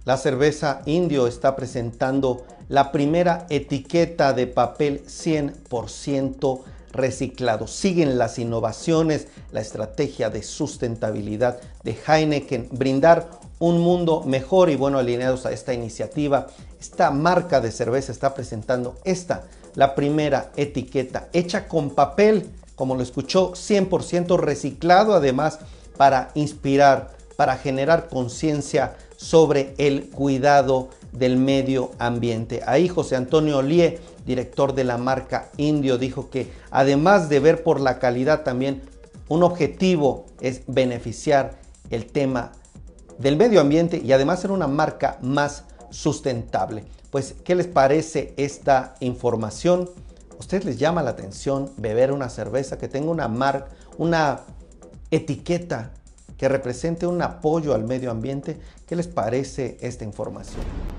La cerveza Indio está presentando la primera etiqueta de papel 100% reciclado. Siguen las innovaciones, la estrategia de sustentabilidad de Heineken, brindar un mundo mejor. Y bueno, alineados a esta iniciativa, esta marca de cerveza está presentando la primera etiqueta hecha con papel, como lo escuchó, 100% reciclado, además para inspirar, para generar conciencia sobre el cuidado del medio ambiente. Ahí José Antonio Olie, director de la marca Indio, dijo que además de ver por la calidad, también un objetivo es beneficiar el tema del medio ambiente y además ser una marca más sustentable. Pues, ¿qué les parece esta información? ¿A ustedes les llama la atención beber una cerveza que tenga una etiqueta que represente un apoyo al medio ambiente? ¿Qué les parece esta información?